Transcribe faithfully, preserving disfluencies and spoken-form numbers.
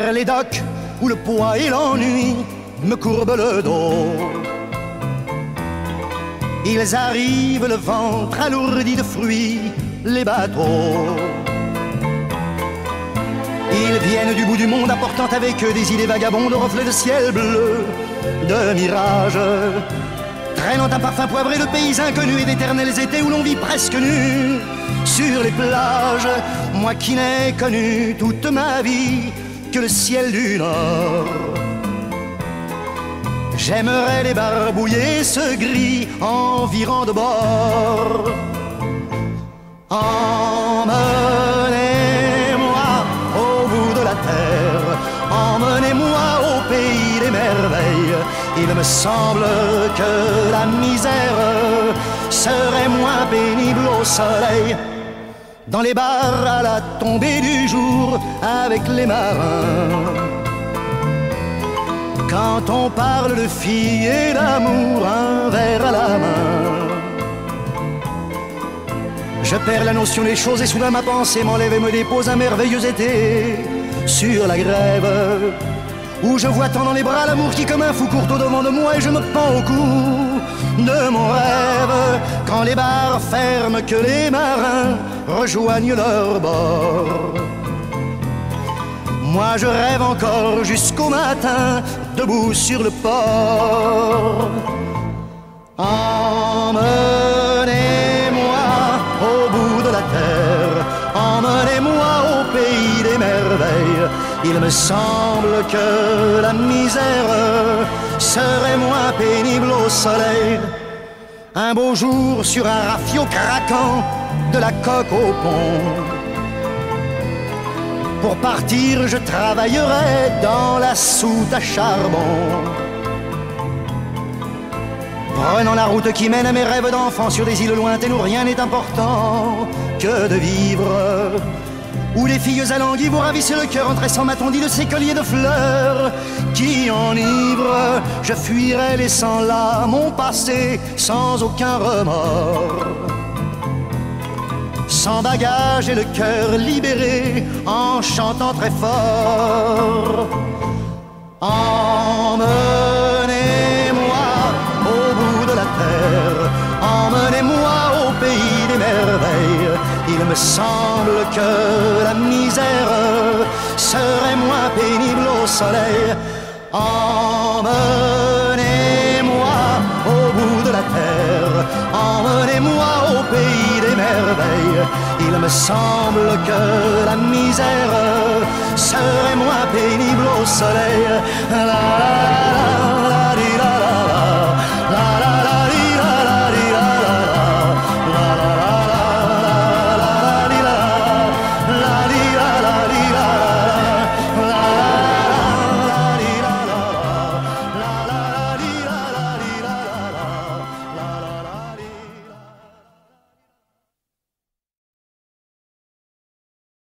vers les docks où le poids et l'ennui me courbent le dos. Ils arrivent le ventre alourdi de fruits, les bateaux. Ils viennent du bout du monde apportant avec eux des idées vagabondes, reflets de ciel bleu, de mirages, traînant un parfum poivré de pays inconnus et d'éternels étés où l'on vit presque nu sur les plages. Moi qui n'ai connu toute ma vie que le ciel du Nord, j'aimerais débarbouiller ce gris environ de bord. Emmenez-moi au bout de la terre, emmenez-moi au pays des merveilles. Il me semble que la misère serait moins pénible au soleil, dans les bars à la tombée du jour avec les marins. Quand on parle de filles et d'amour, un verre à la main, je perds la notion des choses et soudain ma pensée m'enlève et me dépose un merveilleux été sur la grève, où je vois tant dans les bras l'amour qui comme un fou court au devant de moi et je me pends au cou de mon rêve. Quand les bars ferment, que les marins rejoignent leur bord, moi je rêve encore jusqu'au matin, debout sur le port. Emmenez-moi au bout de la terre, emmenez-moi au pays des merveilles. Il me semble que la misère serait moins pénible au soleil. Un beau jour sur un rafio craquant, de la coque au pont. Pour partir, je travaillerai dans la soute à charbon, prenant la route qui mène à mes rêves d'enfant sur des îles lointaines où rien n'est important que de vivre, où les filles alanguies vous ravissent le cœur en tressant ma tondie de ces colliers de fleurs qui enivrent. Je fuirai laissant là mon passé sans aucun remords, sans bagage et le cœur libéré, en chantant très fort. Emmenez-moi au bout de la terre, emmenez-moi au pays des merveilles. Il me semble que la misère serait moins pénible au soleil. Emmenez-moi au bout de la terre, emmenez-moi au pays des merveilles. Il me semble que la misère serait moins pénible au soleil. La, la, la.